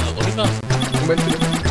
Oliver? Moment bitte.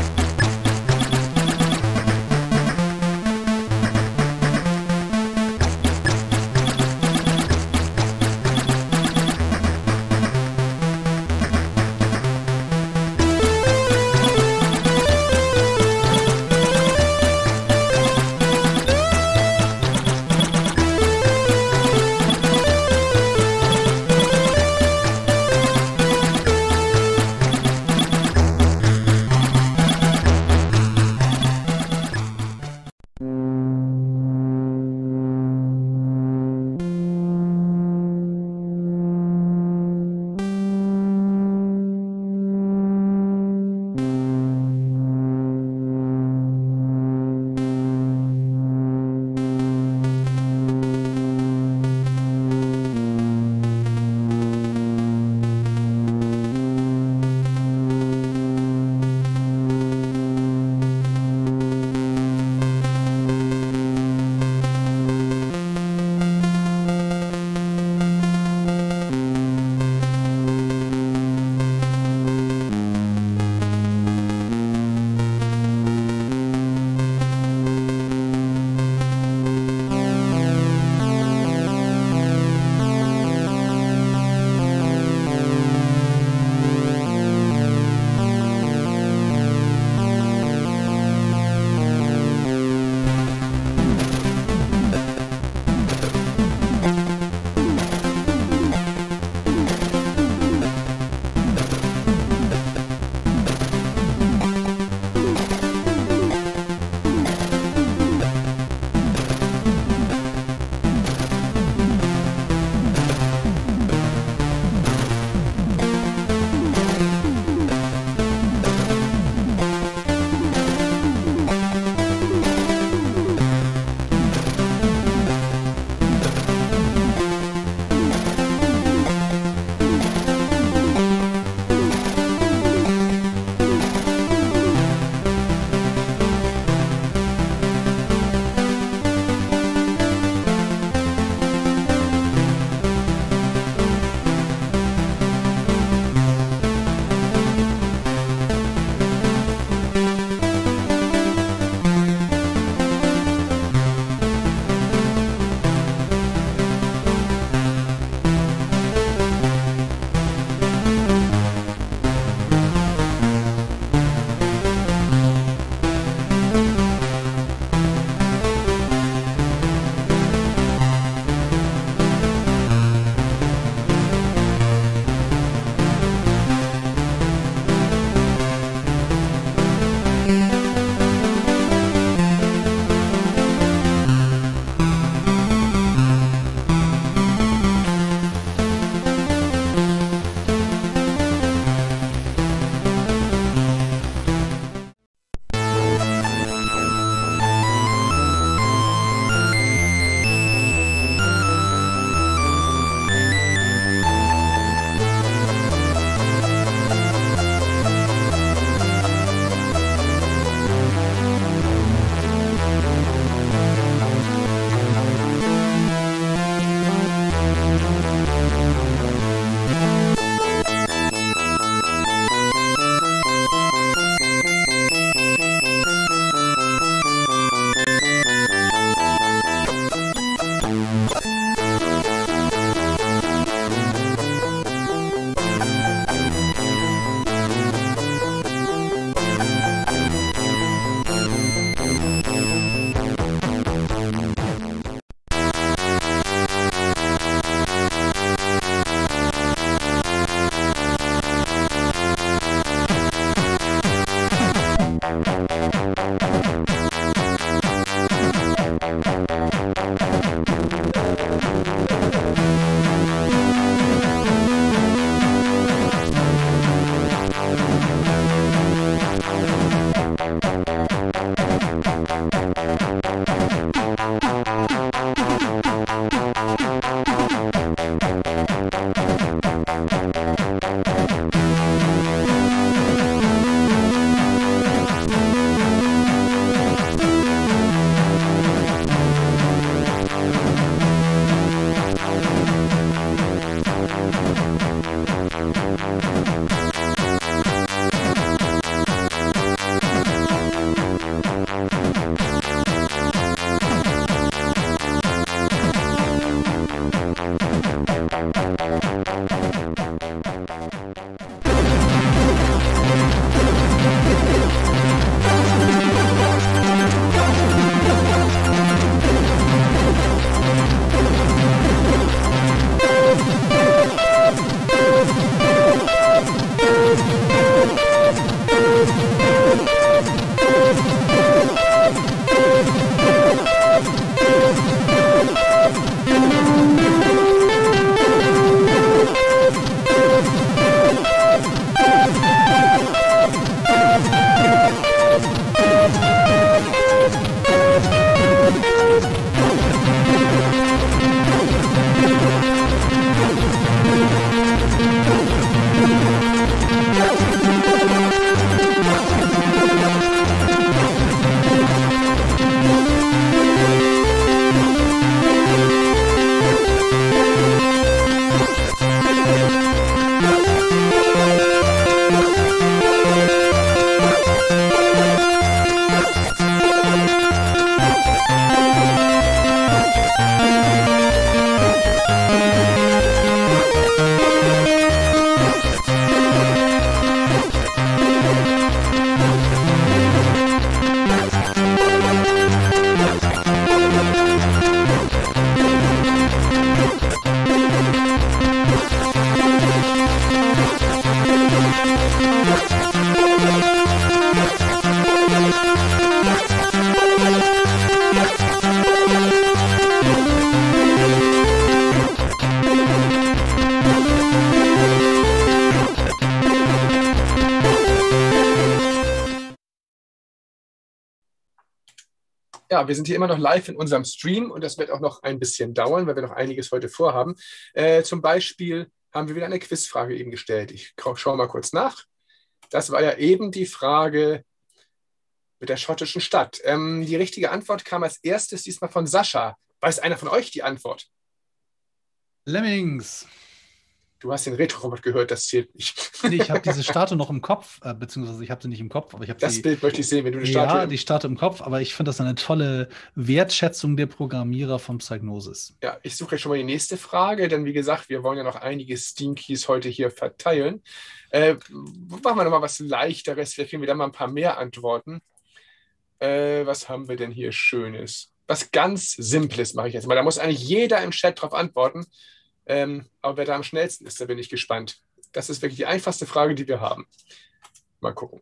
Ja, wir sind hier immer noch live in unserem Stream und das wird auch noch ein bisschen dauern, weil wir noch einiges heute vorhaben. Zum Beispiel haben wir wieder eine Quizfrage eben gestellt. Ich schaue mal kurz nach. Das war ja eben die Frage mit der schottischen Stadt. Die richtige Antwort kam als erstes diesmal von Sascha. Weiß einer von euch die Antwort? Lemmings. Du hast den Retro-Robot gehört, das zählt nicht. Nee, ich habe diese Statue noch im Kopf, beziehungsweise ich habe sie nicht im Kopf, aber ich habe Das sie. Bild möchte ich sehen, wenn du eine Statue... Ja, die Statue im Kopf, aber ich finde das eine tolle Wertschätzung der Programmierer von Psygnosis. Ja, ich suche jetzt schon mal die nächste Frage, denn wie gesagt, wir wollen ja noch einige Steam-Keys heute hier verteilen. Machen wir nochmal was Leichteres, vielleicht kriegen wir da mal ein paar mehr Antworten. Was haben wir denn hier Schönes? Was ganz Simples mache ich jetzt mal. Da muss eigentlich jeder im Chat drauf antworten. Aber wer da am schnellsten ist, da bin ich gespannt. Das ist wirklich die einfachste Frage, die wir haben. Mal gucken.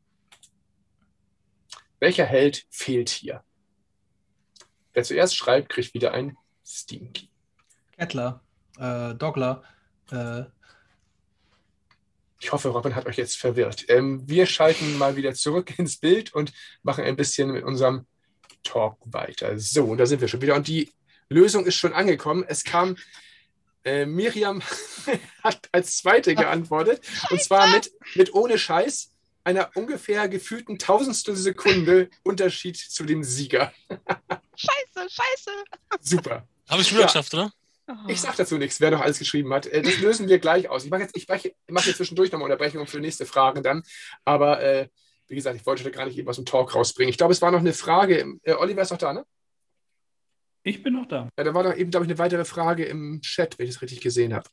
Welcher Held fehlt hier? Wer zuerst schreibt, kriegt wieder ein Steam-Key. Kettler, Doggler. Ich hoffe, Robin hat euch jetzt verwirrt. Wir schalten mal wieder zurück ins Bild und machen ein bisschen mit unserem Talk weiter. So, da sind wir schon wieder. Und die Lösung ist schon angekommen. Es kam... Miriam hat als Zweite geantwortet. Und zwar mit ohne Scheiß einer ungefähr gefühlten tausendstel Sekunde Unterschied zu dem Sieger. Scheiße. Super. Habe ich schon geschafft, oder? Ich sage dazu nichts, wer noch alles geschrieben hat. Das lösen wir gleich aus. Ich mache jetzt zwischendurch nochmal Unterbrechungen für nächste Fragen dann. Aber wie gesagt, ich wollte da gar nicht eben aus dem Talk rausbringen. Ich glaube, es war noch eine Frage. Oliver ist noch da, ne? Ich bin noch da. Ja, da war doch eben, glaube ich, eine weitere Frage im Chat, wenn ich das richtig gesehen habe.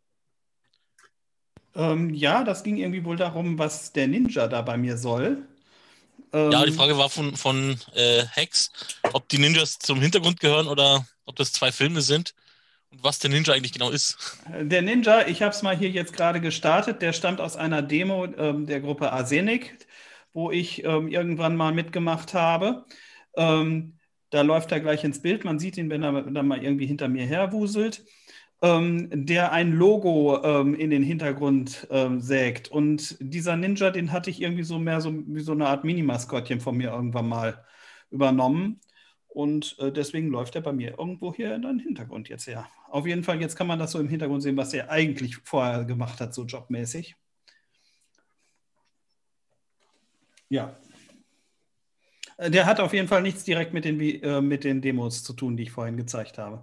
Ja, das ging irgendwie wohl darum, was der Ninja da bei mir soll. Ja, die Frage war von Hex, ob die Ninjas zum Hintergrund gehören oder ob das 2 Filme sind und was der Ninja eigentlich genau ist. Der Ninja, ich habe es mal hier jetzt gerade gestartet, der stammt aus einer Demo der Gruppe Arsenik, wo ich irgendwann mal mitgemacht habe. Da läuft er gleich ins Bild. Man sieht ihn, wenn er dann mal irgendwie hinter mir herwuselt, der ein Logo in den Hintergrund sägt. Und dieser Ninja, den hatte ich irgendwie so mehr so wie so eine Art Mini-Maskottchen von mir irgendwann mal übernommen. Und deswegen läuft er bei mir irgendwo hier in den Hintergrund jetzt her. Auf jeden Fall, jetzt kann man das so im Hintergrund sehen, was er eigentlich vorher gemacht hat, so jobmäßig. Ja. Der hat auf jeden Fall nichts direkt mit den Demos zu tun, die ich vorhin gezeigt habe.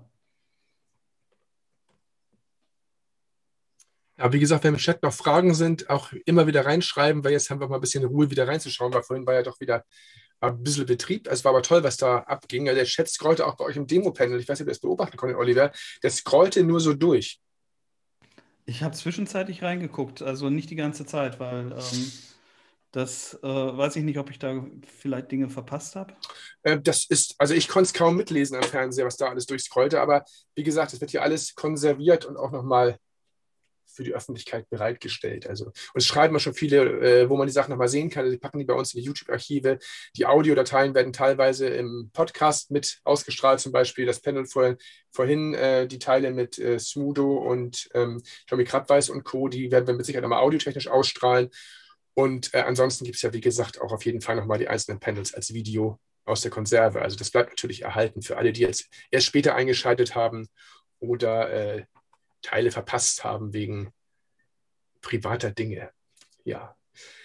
Ja, wie gesagt, wenn im Chat noch Fragen sind, auch immer wieder reinschreiben, weil jetzt haben wir mal ein bisschen Ruhe, wieder reinzuschauen, weil vorhin war ja doch wieder ein bisschen Betrieb. Es war aber toll, was da abging. Der Chat scrollte auch bei euch im Demo-Panel. Ich weiß nicht, ob ihr das beobachten konntet, Oliver. Der scrollte nur so durch. Ich habe zwischenzeitlich reingeguckt, also nicht die ganze Zeit, weil das weiß ich nicht, ob ich da vielleicht Dinge verpasst habe. Also ich konnte es kaum mitlesen am Fernseher, was da alles durchscrollte, aber wie gesagt, es wird hier alles konserviert und auch nochmal für die Öffentlichkeit bereitgestellt. Also, und es schreiben auch schon viele, wo man die Sachen nochmal sehen kann. Also die packen die bei uns in die YouTube-Archive. Die Audiodateien werden teilweise im Podcast mit ausgestrahlt, zum Beispiel das Panel vorhin die Teile mit Smudo und Tommy Krabweis und Co., die werden wir mit Sicherheit nochmal audiotechnisch ausstrahlen. Und ansonsten gibt es ja, wie gesagt, auch auf jeden Fall nochmal die einzelnen Panels als Video aus der Konserve. Also das bleibt natürlich erhalten für alle, die jetzt erst später eingeschaltet haben oder Teile verpasst haben wegen privater Dinge. Ja.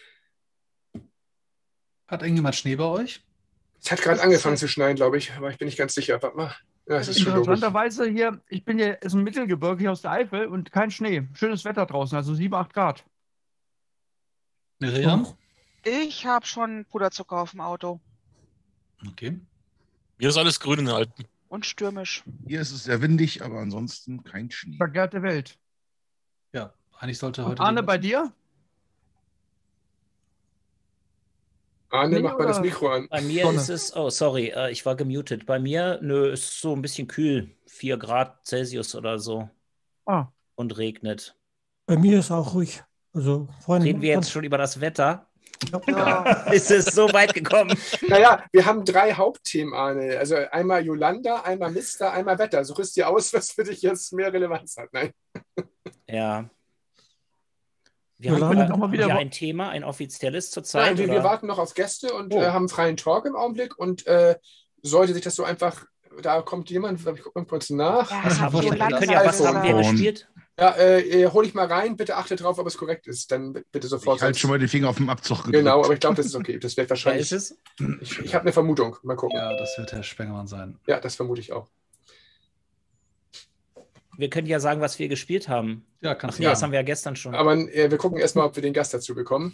Hat irgendjemand Schnee bei euch? Es hat gerade angefangen zu schneien, glaube ich, aber ich bin nicht ganz sicher. Warte mal. Ja, es ist schon logisch. Interessanterweise hier, ich bin ja im Mittelgebirge hier aus der Eifel und kein Schnee. Schönes Wetter draußen, also 7, 8 Grad. Miriam? Ich habe schon Puderzucker auf dem Auto. Okay. Hier ist alles grün in den Alpen. Und stürmisch. Hier ist es sehr windig, aber ansonsten kein Schnee. Verkehrte Welt. Ja, eigentlich sollte Und heute. Arne, bei dir? Arne, Nee, mach mal das oder? Mikro an. Bei mir Sonne. ist es, oh sorry, ich war gemutet. Bei mir, nö, ist so ein bisschen kühl, 4 Grad Celsius oder so Ah, und regnet. Bei mir ist auch ruhig. Also, Freunde, Reden wir jetzt schon über das Wetter? Ja. Ist es so weit gekommen? Naja, wir haben 3 Hauptthemen, Arne. Also einmal Yolanda, einmal Mister, einmal Wetter. Such es dir aus, was für dich jetzt mehr Relevanz hat. Nein. Ja. Wir Yolanda, haben mach mal wieder ja wo- ein Thema, ein offizielles Nein, zurzeit. wir oder? warten noch auf Gäste und Oh. haben freien Talk im Augenblick. Und sollte sich das so einfach, da kommt jemand, ich gucke mal kurz nach. Ja, Das Haben haben wir, wir- wir können ja, was haben wir iPhone. gespielt? Ja, hol ich mal rein, bitte achte drauf, ob es korrekt ist. Dann bitte sofort. Ich halte schon mal den Finger auf dem Abzug gedrückt. Genau, aber ich glaube, das ist okay. Das wird Ja, wahrscheinlich. ist es? Ich habe eine Vermutung. Mal gucken. Ja, das wird Herr Spengemann sein. Ja, das vermute ich auch. Wir können ja sagen, was wir gespielt haben. Ja, Ach kannst nee, du das sagen. haben wir ja gestern schon. Aber wir gucken erstmal, ob wir den Gast dazu bekommen.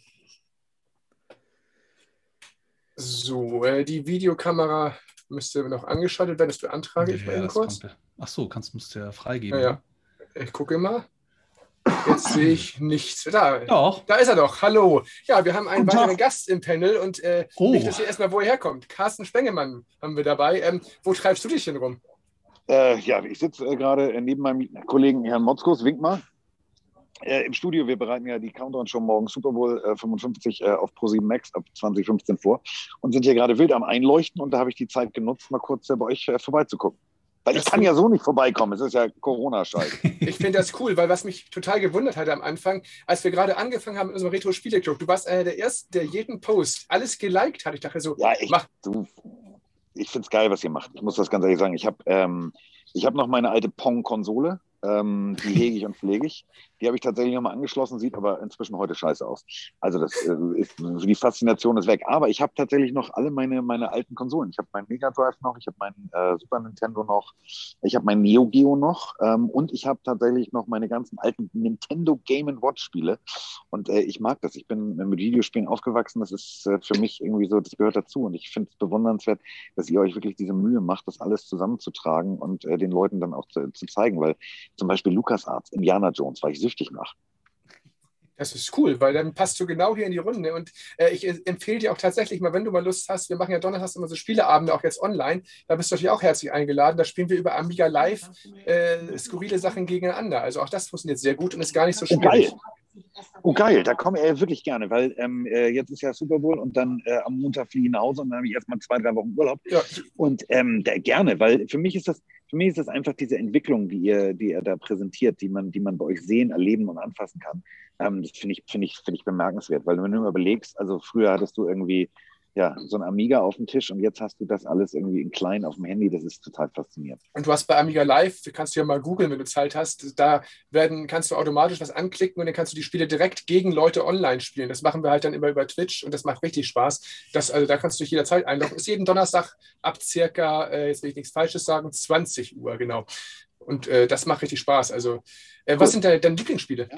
So, die Videokamera müsste noch angeschaltet werden. Das beantrage ich mal eben das kurz. kommt- Ach so, musst du ja freigeben. Ja, ja. Ich gucke mal. Jetzt sehe ich nichts. Da, Doch. da ist er doch. Hallo. Ja, wir haben einen Guten Tag. weiteren Gast im Panel und Oh. nicht, dass ihr erstmal, wo er herkommt. Carsten Spengemann haben wir dabei. Wo treibst du dich denn rum? Ja, ich sitze gerade neben meinem Kollegen Herrn Motzkus, wink mal, im Studio. Wir bereiten ja die Countdown-Show morgen Super Bowl 55 auf Pro7 Max ab 2015 vor und sind hier gerade wild am Einleuchten und da habe ich die Zeit genutzt, mal kurz bei euch vorbeizugucken. Weil ich Das kann find- ja so nicht vorbeikommen, es ist ja Corona-Scheiß. Ich finde das cool, weil was mich total gewundert hatte am Anfang, als wir gerade angefangen haben in unserem Retro-Spiele-Club, du warst einer der Ersten, der jeden Post alles geliked hat. Ich dachte so, Ja, mach. ich finde es geil, was ihr macht. Ich muss das ganz ehrlich sagen. Ich hab noch meine alte Pong-Konsole. Die hege ich und pflege ich. Die habe ich tatsächlich nochmal angeschlossen, sieht aber inzwischen heute scheiße aus. Also das ist, die Faszination ist weg. Aber ich habe tatsächlich noch alle meine alten Konsolen. Ich habe meinen Mega Drive noch, ich habe meinen Super Nintendo noch, ich habe meinen Neo Geo noch und ich habe tatsächlich noch meine ganzen alten Nintendo Game & Watch Spiele. Und ich mag das. Ich bin mit Videospielen aufgewachsen. Das ist für mich irgendwie so, das gehört dazu. Und ich finde es bewundernswert, dass ihr euch wirklich diese Mühe macht, das alles zusammenzutragen und den Leuten dann auch zu zeigen. Weil zum Beispiel LucasArts, Indiana Jones, war ich süchtig nach. Das ist cool, weil dann passt du genau hier in die Runde. Und ich empfehle dir auch tatsächlich mal, wenn du mal Lust hast, wir machen ja donnerstags immer so Spieleabende, auch jetzt online, da bist du natürlich auch herzlich eingeladen. Da spielen wir über Amiga Live skurrile Sachen gegeneinander. Also auch das funktioniert sehr gut und ist gar nicht so Oh, schwierig. geil. Oh, geil, da komme ich wirklich gerne, weil jetzt ist ja Super Bowl und dann am Montag fliege ich nach Hause und dann habe ich erstmal 2-3 Wochen Urlaub. Ja. Und gerne, weil für mich ist das einfach diese Entwicklung, die ihr da präsentiert, die man bei euch sehen, erleben und anfassen kann. Das finde ich bemerkenswert, weil wenn du mal überlegst, also früher hattest du irgendwie so ein Amiga auf dem Tisch und jetzt hast du das alles irgendwie in klein auf dem Handy, das ist total faszinierend. Und du hast bei Amiga Live, kannst du ja mal googeln, wenn du Zeit hast, da kannst du automatisch was anklicken und dann kannst du die Spiele direkt gegen Leute online spielen. Das machen wir halt dann immer über Twitch und das macht richtig Spaß. Also da kannst du dich jederzeit einloggen. Ist jeden Donnerstag ab circa, jetzt will ich nichts Falsches sagen, 20 Uhr, genau. Und das macht richtig Spaß. Also, was sind deine Lieblingsspiele?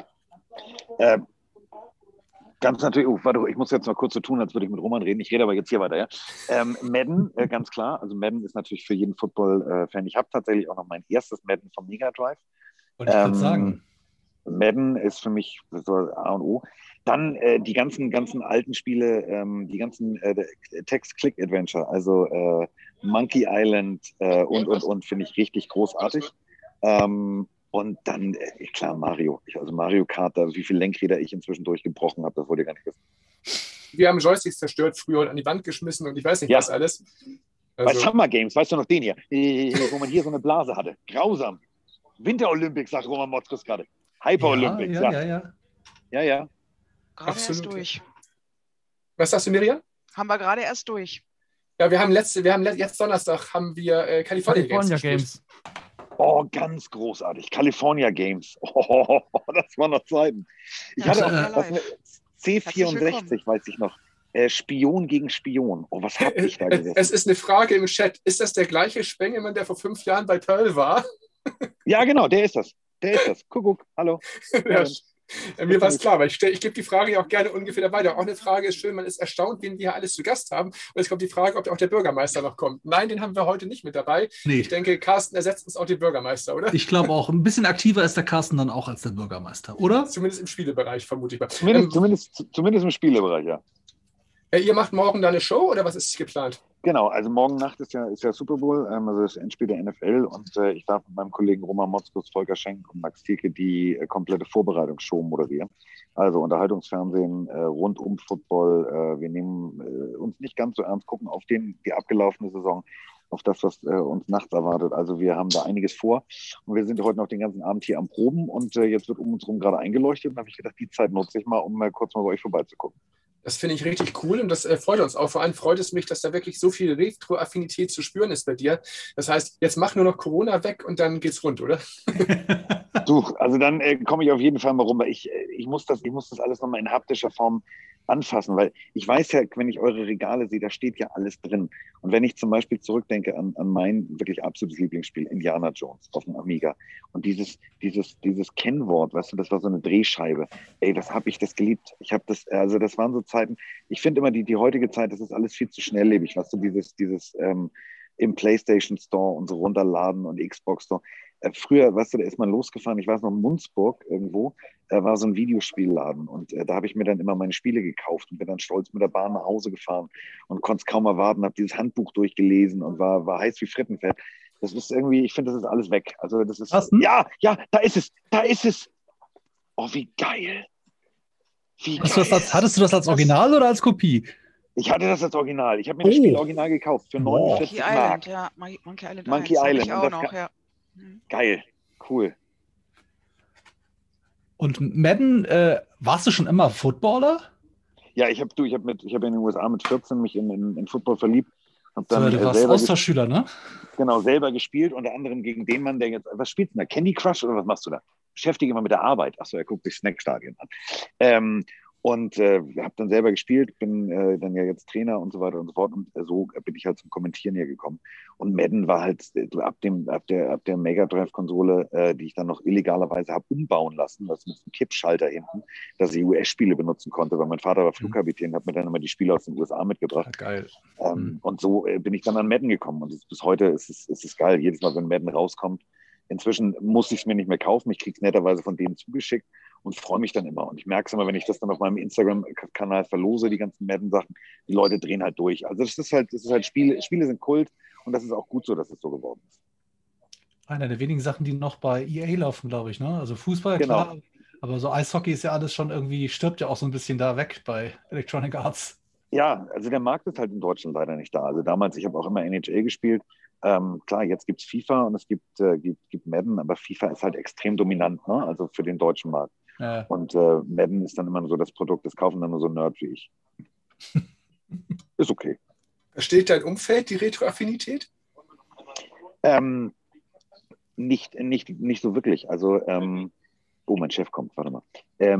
Ganz natürlich, warte, ich muss jetzt mal kurz so tun, als würde ich mit Roman reden. Ich rede aber jetzt hier weiter, ja. Madden, ganz klar. Also Madden ist natürlich für jeden Football-Fan. Ich habe tatsächlich auch noch mein erstes Madden vom Mega Drive. Wollte ich gerade sagen. Madden ist für mich so A und O. Dann die ganzen alten Spiele, die ganzen Text-Click-Adventure, also Monkey Island und finde ich richtig großartig. Und dann, klar, Mario. Also Mario Kart, wie viele Lenkräder ich inzwischen durchgebrochen habe, das wollt ihr gar nicht wissen. Wir haben Joysticks zerstört früher und an die Wand geschmissen und ich weiß nicht, was alles. Bei Summer Games, weißt du noch den hier, wo man hier so eine Blase hatte. Grausam. Winter Olympics, sagt Roman Motzkus gerade. Hyper Olympics, ja. Gerade Absolut. erst durch. Was sagst du, Miriam? Haben wir gerade erst durch. Ja, wir haben jetzt Donnerstag haben wir California Games. Games. Oh, ganz großartig. California Games. Oh, das waren noch Zeiten. Ich hatte auch C64, weiß ich noch. Spion gegen Spion. Oh, was hab ich da gesessen? Es ist eine Frage im Chat. Ist das der gleiche Spengemann, der vor 5 Jahren bei Pearl war? Ja, genau, der ist das. Kuckuck, hallo. Ja, mir war es klar, weil ich gebe die Frage ja auch gerne ungefähr weiter. Auch eine Frage ist schön, man ist erstaunt, wen wir hier alles zu Gast haben. Und jetzt kommt die Frage, ob auch der Bürgermeister noch kommt. Nein, den haben wir heute nicht mit dabei. Nee. Ich denke, Carsten ersetzt uns auch den Bürgermeister, oder? Ich glaube auch, ein bisschen aktiver ist der Carsten dann auch als der Bürgermeister, oder? Zumindest im Spielebereich, vermute ich mal. Zumindest im Spielebereich, ja. Ihr macht morgen da eine Show oder was ist geplant? Genau, also morgen Nacht ist ja Super Bowl, also das Endspiel der NFL und ich darf mit meinem Kollegen Roman Motzkus, Volker Schenk und Max Thielke die komplette Vorbereitungsshow moderieren. Also Unterhaltungsfernsehen rund um Football. Wir nehmen uns nicht ganz so ernst, gucken auf die abgelaufene Saison, auf das, was uns nachts erwartet. Also wir haben da einiges vor und wir sind heute noch den ganzen Abend hier am Proben und jetzt wird um uns herum gerade eingeleuchtet und da habe ich gedacht, die Zeit nutze ich mal, um mal kurz mal bei euch vorbeizugucken. Das finde ich richtig cool und das freut uns auch. Vor allem freut es mich, dass da wirklich so viel Retro-Affinität zu spüren ist bei dir. Das heißt, jetzt mach nur noch Corona weg und dann geht's rund, oder? Du, also dann komme ich auf jeden Fall mal rum, weil ich muss das alles nochmal in haptischer Form anfassen, weil ich weiß ja, wenn ich eure Regale sehe, da steht ja alles drin. Und wenn ich zum Beispiel zurückdenke an mein wirklich absolutes Lieblingsspiel, Indiana Jones auf dem Amiga und dieses Kennwort, weißt du, das war so eine Drehscheibe. Ey, das geliebt. Ich habe das, also das waren so Zeiten, ich finde immer die heutige Zeit, das ist alles viel zu schnelllebig, weißt du, dieses im PlayStation Store und so runterladen und Xbox Store. Früher, weißt du, da ist man losgefahren, ich weiß noch, in Munzburg irgendwo, war so ein Videospielladen und da habe ich mir dann immer meine Spiele gekauft und bin dann stolz mit der Bahn nach Hause gefahren und konnte es kaum erwarten, habe dieses Handbuch durchgelesen und war heiß wie Frittenfett. Das ist irgendwie, ich finde, das ist alles weg. Also das ist, ja, da ist es. Oh, wie geil. Hattest du das als Original oder als Kopie? Ich hatte das als Original. Ich habe mir das Spiel original gekauft für 49 Monkey Mark. Island, ja. Monkey Island. Monkey 1, Island. ich auch noch, ja. Geil, cool. Und Madden, warst du schon immer Footballer? Ja, ich habe in den USA mit 14 mich in Football verliebt. Dann, du warst Austauschschüler, ne? Genau, selber gespielt, unter anderem gegen den Mann, der jetzt, was spielst du da? Candy Crush oder was machst du da? Beschäftige immer mit der Arbeit. Achso, er guckt sich Snackstadien an. Und habe dann selber gespielt, bin dann ja jetzt Trainer und so weiter und so fort. Und so bin ich halt zum Kommentieren hier gekommen. Und Madden war halt ab der Mega Drive-Konsole, die ich dann noch illegalerweise habe umbauen lassen, das mit einem Kippschalter hinten, dass ich US-Spiele benutzen konnte, weil mein Vater war Flugkapitän, hat mir dann immer die Spiele aus den USA mitgebracht. Ja, geil. Und so bin ich dann an Madden gekommen. Und bis heute ist es geil. Jedes Mal, wenn Madden rauskommt, inzwischen muss ich es mir nicht mehr kaufen. Ich kriege es netterweise von denen zugeschickt und freue mich dann immer. Und ich merke es immer, wenn ich das dann auf meinem Instagram-Kanal verlose, die ganzen Madden-Sachen, die Leute drehen halt durch. Also das ist halt Spiele sind Kult und das ist auch gut so, dass es so geworden ist. Einer der wenigen Sachen, die noch bei EA laufen, glaube ich, ne? Also Fußball, genau. Klar, aber so Eishockey ist ja alles schon irgendwie, stirbt ja auch so ein bisschen da weg bei Electronic Arts. Ja, also der Markt ist halt in Deutschland leider nicht da. Also damals, ich habe auch immer NHL gespielt. Klar, jetzt gibt es FIFA und es gibt Madden, aber FIFA ist halt extrem dominant, ne? Also für den deutschen Markt. Ja. Und Madden ist dann immer nur so das Produkt, das kaufen dann nur so Nerd wie ich. Ist okay. Versteht dein Umfeld die Retro-Affinität? Nicht so wirklich. Also, mein Chef kommt, warte mal.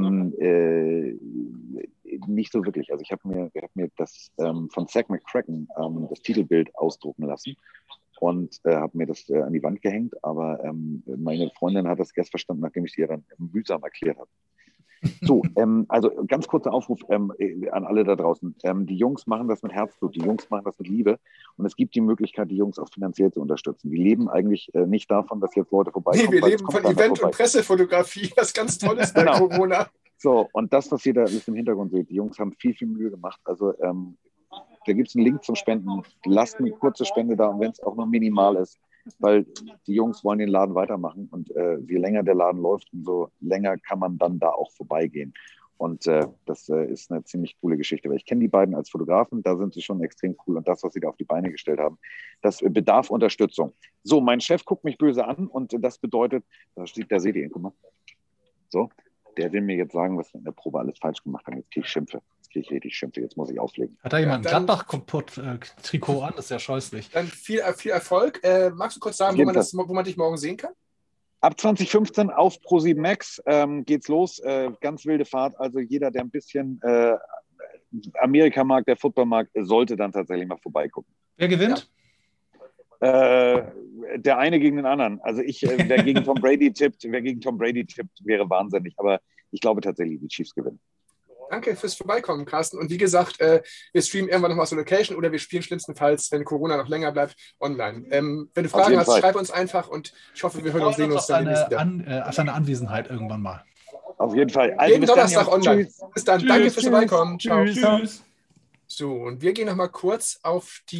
Nicht so wirklich. Also ich habe mir das von Zack McCracken das Titelbild ausdrucken lassen und habe mir das an die Wand gehängt, aber meine Freundin hat das erst verstanden, nachdem ich sie ja dann mühsam erklärt habe. So, also ganz kurzer Aufruf an alle da draußen. Die Jungs machen das mit Herzblut, die Jungs machen das mit Liebe und es gibt die Möglichkeit, die Jungs auch finanziell zu unterstützen. Die leben eigentlich nicht davon, dass jetzt Leute vorbeikommen. Nee, wir leben von Event- und Pressefotografie, was ganz Tolles bei Corona. So, und das, was ihr da alles im Hintergrund seht, die Jungs haben viel, viel Mühe gemacht. Also da gibt es einen Link zum Spenden. Lasst eine kurze Spende da, und wenn es auch nur minimal ist, weil die Jungs wollen den Laden weitermachen und je länger der Laden läuft, umso länger kann man dann da auch vorbeigehen. Und das ist eine ziemlich coole Geschichte, weil ich kenne die beiden als Fotografen, da sind sie schon extrem cool und das, was sie da auf die Beine gestellt haben, das bedarf Unterstützung. So, mein Chef guckt mich böse an und das bedeutet, da seht ihr ihn, guck mal. So, der will mir jetzt sagen, was wir in der Probe alles falsch gemacht haben. Jetzt kriege ich Schimpfe. Jetzt kriege ich richtig Schimpfe. Jetzt muss ich auflegen. Hat da jemand ein Gladbach-Trikot an? Das ist ja scheußlich. Dann viel Erfolg. Magst du kurz sagen, wo man dich morgen sehen kann? Ab 2015 auf Pro7 Max geht's los. Ganz wilde Fahrt. Also jeder, der ein bisschen Amerika mag, der Football mag, sollte dann tatsächlich mal vorbeigucken. Wer gewinnt? Ja. Der eine gegen den anderen. Also wer gegen Tom Brady tippt, wäre wahnsinnig. Aber ich glaube tatsächlich, die Chiefs gewinnen. Danke fürs Vorbeikommen, Carsten. Und wie gesagt, wir streamen irgendwann nochmal aus der Location oder wir spielen schlimmstenfalls, wenn Corona noch länger bleibt, online. Wenn du Fragen hast, schreib uns einfach und ich hoffe, wir hören und sehen uns dann demnächst wieder. Auf seine Anwesenheit irgendwann mal. Auf jeden Fall. Also jeden Donnerstag online. Bis dann. Danke fürs Vorbeikommen. Ciao. Tschüss. So, und wir gehen nochmal kurz auf die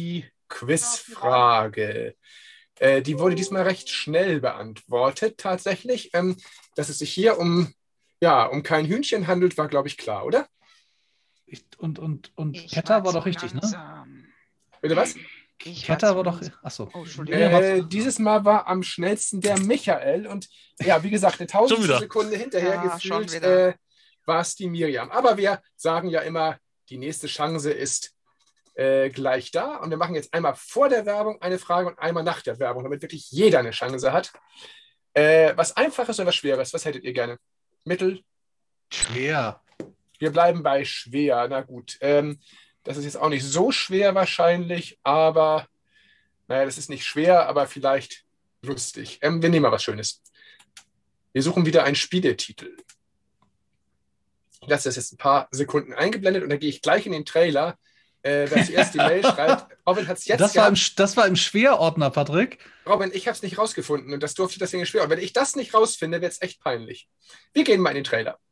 Quizfrage. Die wurde diesmal recht schnell beantwortet, tatsächlich. Dass es sich hier um kein Hühnchen handelt, war, glaube ich, klar, oder? Und Petter war doch richtig, ne? Bitte was? Petter war doch. Achso. Oh, Entschuldigung. Dieses Mal war am schnellsten der Michael. Und ja, wie gesagt, eine Schon 1000 wieder. Sekunde hinterher Ja, schon gefühlt wieder. war es die Miriam. Aber wir sagen ja immer, die nächste Chance ist gleich da. Und wir machen jetzt einmal vor der Werbung eine Frage und einmal nach der Werbung, damit wirklich jeder eine Chance hat. Was Einfaches oder was Schweres? Was hättet ihr gerne? Mittel? Schwer. Wir bleiben bei schwer. Na gut. Das ist jetzt auch nicht so schwer wahrscheinlich, aber naja, das ist nicht schwer, aber vielleicht lustig. Wir nehmen mal was Schönes. Wir suchen wieder einen Spieletitel. Ich lasse das jetzt ein paar Sekunden eingeblendet und dann gehe ich gleich in den Trailer. Wer zuerst die Mail schreibt, Robin hat es jetzt Das war im Schwerordner, Patrick. Robin, ich habe es nicht rausgefunden und das durfte deswegen schwer. Und wenn ich das nicht rausfinde, wird es echt peinlich. Wir gehen mal in den Trailer.